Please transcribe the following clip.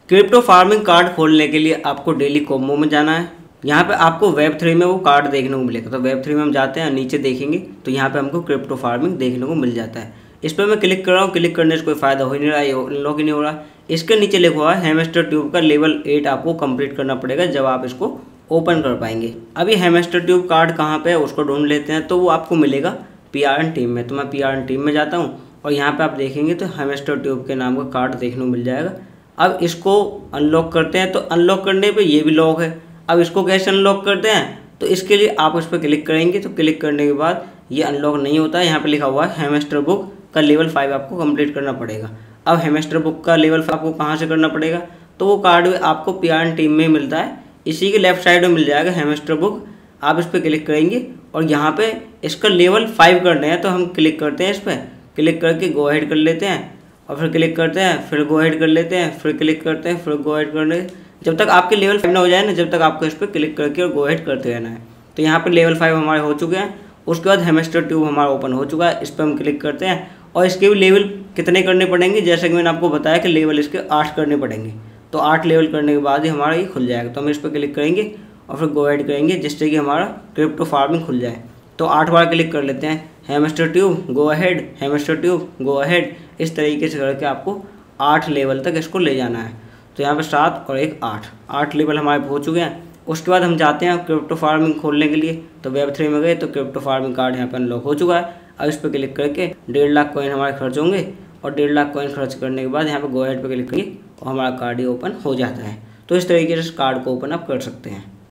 Crypto farming card खोलने के लिए आपको डेली कॉम्बो में जाना है। यहाँ पे आपको वेब3 में वो कार्ड देखने को मिलेगा। तो वेब3 में हम जाते हैं, नीचे देखेंगे तो यहाँ पे हमको क्रिप्टो फार्मिंग देखने को मिल जाता है। इस पर मैं क्लिक कर रहा हूँ। क्लिक करने से कोई फ़ायदा हो ही नहीं रहा है, अनलॉक ही नहीं हो रहा। इसके नीचे लिखा हुआ है हैमस्टर ट्यूब का लेवल 8 आपको कंप्लीट करना पड़ेगा, जब आप इसको ओपन कर पाएंगे। अभी हैमस्टर ट्यूब कार्ड कहाँ पे है उसको ढूंढ लेते हैं। तो वो आपको मिलेगा PRN टीम में। तो मैं PRN टीम में जाता हूँ और यहाँ पे आप देखेंगे तो हैमस्टर ट्यूब के नाम का कार्ड देखने को मिल जाएगा। अब इसको अनलॉक करते हैं। तो अनलॉक करने पे ये भी लॉक है। अब इसको कैसे अनलॉक करते हैं, तो इसके लिए आप उस पर क्लिक करेंगे। तो क्लिक करने के बाद ये अनलॉक नहीं होता है। यहाँ पे लिखा हुआ है हैमस्टर बुक का लेवल 5 आपको कंप्लीट करना पड़ेगा। अब हैमस्टर बुक का लेवल 5 आपको कहाँ से करना पड़ेगा, तो वो कार्ड आपको PRN टीम में मिलता है। इसी के लेफ्ट साइड में मिल जाएगा हैमस्टर बुक। आप इस पर क्लिक करेंगे और यहाँ पे इसका लेवल 5 करना है। तो हम क्लिक करते हैं, इस पर क्लिक करके गो अहेड कर लेते हैं और फिर क्लिक करते हैं, फिर गो अहेड कर लेते हैं, फिर क्लिक करते हैं, फिर गो अहेड करने, जब तक आपके लेवल 5 ना हो जाए ना, जब तक आपको इस पर क्लिक करके और गो अहेड करते रहना है। तो यहाँ पर लेवल 5 हमारे हो चुके हैं। उसके बाद हैमस्टर ट्यूब हमारा ओपन हो चुका है। इस पर हम क्लिक करते हैं और इसके भी लेवल कितने करने पड़ेंगे, जैसे कि मैंने आपको बताया कि लेवल इसके 8 करने पड़ेंगे। तो 8 लेवल करने के बाद ही हमारा ये खुल जाएगा। तो हम इस पर क्लिक करेंगे और फिर गो अहेड करेंगे, जिससे कि हमारा क्रिप्टो फार्मिंग खुल जाए। तो 8 बार क्लिक कर लेते हैं, hamster tube go ahead, hamster tube go ahead. इस तरीके से करके आपको 8 लेवल तक इसको ले जाना है। तो यहाँ पे 7 और 1 8 लेवल हमारे हो चुके हैं। उसके बाद हम जाते हैं क्रिप्टो फार्मिंग खोलने के लिए। तो वेब3 में गए तो क्रिप्टो फार्मिंग कार्ड यहाँ पर अनलॉक हो चुका है। अब इस पर क्लिक करके 1.5 लाख कॉइन हमारे खर्च होंगे और 1.5 लाख कॉइन खर्च करने के बाद यहाँ पे गो अहेड पे क्लिक करिए और हमारा कार्ड ही ओपन हो जाता है। तो इस तरीके से कार्ड को ओपन आप कर सकते हैं।